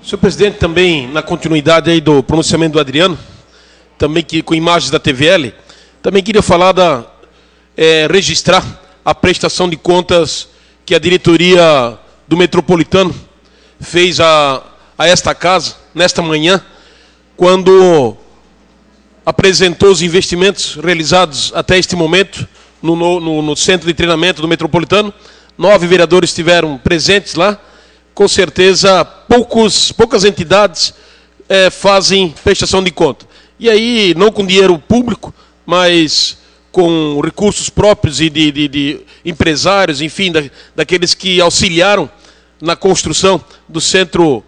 Senhor presidente, também na continuidade aí do pronunciamento do Adriano, também que, com imagens da TVL, também queria falar registrar a prestação de contas que a diretoria do Metropolitano fez a esta casa, nesta manhã, quando apresentou os investimentos realizados até este momento no centro de treinamento do Metropolitano. 9 vereadores estiveram presentes lá. Com certeza, poucas entidades fazem prestação de conta. E aí, não com dinheiro público, mas com recursos próprios e de empresários, enfim, daqueles que auxiliaram na construção do centro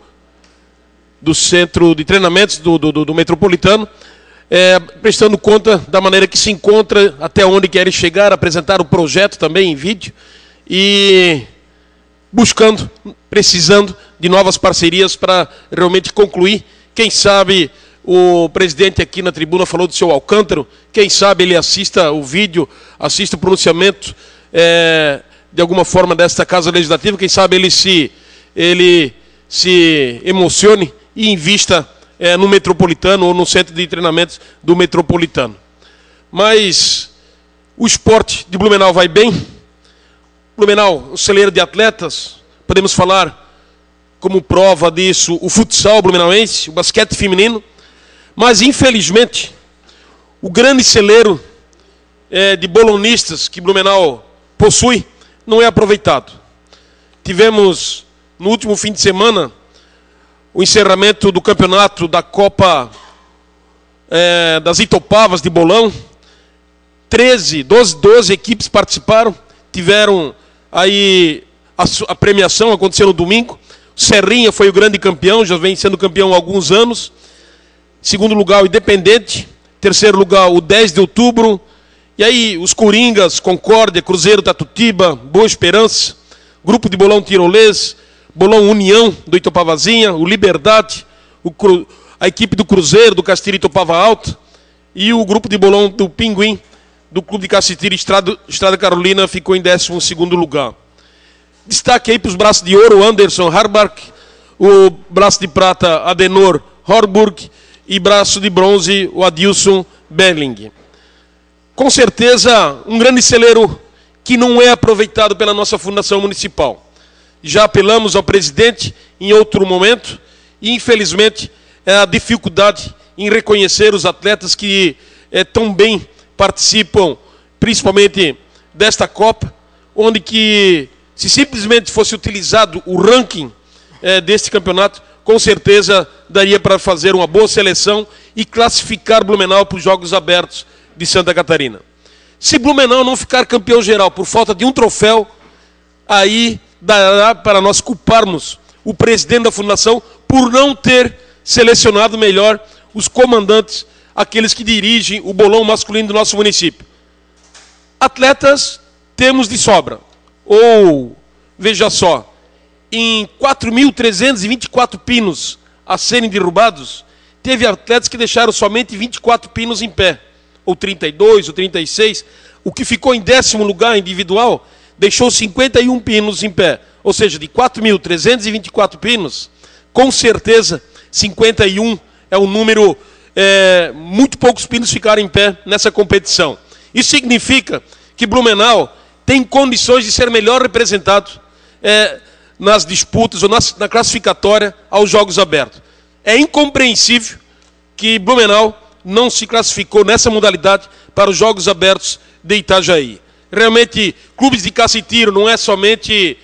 de treinamentos do Metropolitano, prestando conta da maneira que se encontra, até onde querem chegar, apresentar o projeto também em vídeo e buscando, precisando de novas parcerias para realmente concluir. Quem sabe o presidente aqui na tribuna falou do seu Alcântara, quem sabe ele assista o vídeo, assista o pronunciamento de alguma forma desta Casa Legislativa, quem sabe ele se emocione e invista no Metropolitano ou no centro de treinamentos do Metropolitano. Mas o esporte de Blumenau vai bem. Blumenau, um celeiro de atletas, podemos falar como prova disso o futsal blumenauense, o basquete feminino, mas infelizmente o grande celeiro de bolonistas que Blumenau possui não é aproveitado. Tivemos no último fim de semana o encerramento do campeonato da Copa das Itopavas de bolão. 12 equipes participaram, tiveram aí a premiação, aconteceu no domingo. Serrinha foi o grande campeão, já vem sendo campeão há alguns anos. Segundo lugar, o Independente. Terceiro lugar, o 10 de outubro. E aí, os Coringas, Concórdia, Cruzeiro, Tatutiba, Boa Esperança, Grupo de Bolão Tirolês, Bolão União do Itopavazinha, o Liberdade, a equipe do Cruzeiro, do Castilho Itopava Alta, e o grupo de bolão do Pinguim, do Clube de Cacetira Estrada Carolina, ficou em 12º lugar. Destaque aí para os braços de ouro, Anderson Harbach, o braço de prata, Adenor Horburg, e braço de bronze, o Adilson Berling. Com certeza, um grande celeiro que não é aproveitado pela nossa Fundação Municipal. Já apelamos ao presidente em outro momento, e infelizmente a dificuldade em reconhecer os atletas que tão bem participam, principalmente desta Copa, onde que, se simplesmente fosse utilizado o ranking deste campeonato, com certeza daria para fazer uma boa seleção e classificar Blumenau para os Jogos Abertos de Santa Catarina. Se Blumenau não ficar campeão geral por falta de um troféu, aí dará para nós culparmos o presidente da fundação por não ter selecionado melhor os comandantes, aqueles que dirigem o bolão masculino do nosso município. Atletas temos de sobra. Ou, veja só, em 4.324 pinos a serem derrubados, teve atletas que deixaram somente 24 pinos em pé, ou 32, ou 36. O que ficou em 10º lugar individual deixou 51 pinos em pé. Ou seja, de 4.324 pinos, com certeza 51 é um número, muito poucos pinos ficaram em pé nessa competição. Isso significa que Blumenau tem condições de ser melhor representado nas disputas ou na classificatória aos Jogos Abertos. É incompreensível que Blumenau não se classificou nessa modalidade para os Jogos Abertos de Itajaí. Realmente, clubes de caça e tiro não é somente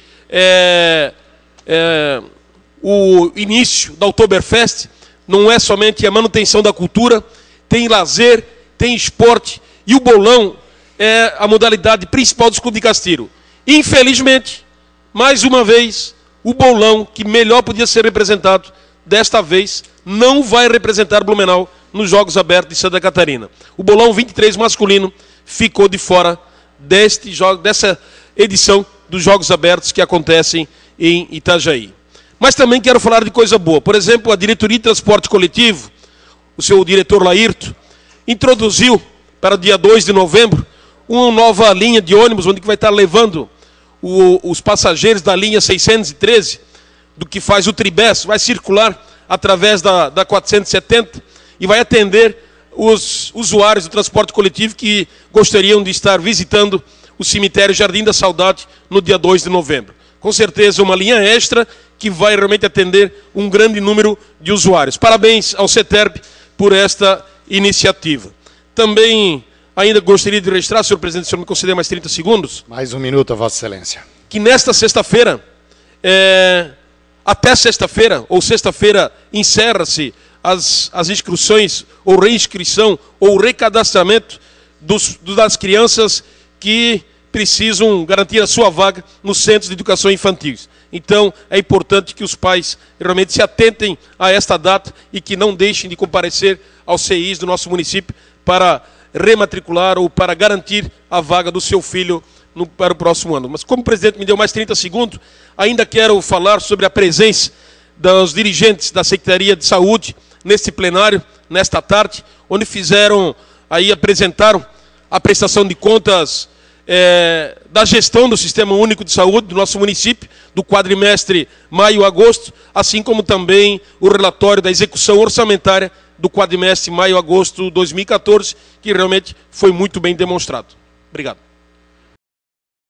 o início da Oktoberfest, não é somente a manutenção da cultura, tem lazer, tem esporte, e o bolão é a modalidade principal dos clubes de caça e tiro. Infelizmente, mais uma vez, o bolão que melhor podia ser representado, desta vez, não vai representar Blumenau nos Jogos Abertos de Santa Catarina. O bolão 23 masculino ficou de fora dessa edição dos Jogos Abertos que acontecem em Itajaí. Mas também quero falar de coisa boa. Por exemplo, a diretoria de transporte coletivo, o seu diretor Laírto, introduziu para o dia 2 de novembro uma nova linha de ônibus, onde vai estar levando os passageiros da linha 613 do que faz o Tribes, vai circular através da 470 e vai atender os usuários do transporte coletivo que gostariam de estar visitando o cemitério Jardim da Saudade no dia 2 de novembro. Com certeza uma linha extra que vai realmente atender um grande número de usuários. Parabéns ao CETERP por esta iniciativa. Também ainda gostaria de registrar, senhor presidente, se o senhor me conceder mais 30 segundos. Mais um minuto, Vossa Excelência. Que nesta sexta-feira, até sexta-feira, ou sexta-feira, encerra-se as inscrições, ou reinscrição, ou recadastramento das crianças que precisam garantir a sua vaga nos centros de educação infantil. Então, é importante que os pais realmente se atentem a esta data e que não deixem de comparecer aos CIs do nosso município para rematricular ou para garantir a vaga do seu filho para o próximo ano. Mas como o presidente me deu mais 30 segundos, ainda quero falar sobre a presença dos dirigentes da Secretaria de Saúde neste plenário, nesta tarde, onde apresentaram a prestação de contas da gestão do Sistema Único de Saúde do nosso município, do quadrimestre maio-agosto, assim como também o relatório da execução orçamentária do quadrimestre maio-agosto 2014, que realmente foi muito bem demonstrado. Obrigado.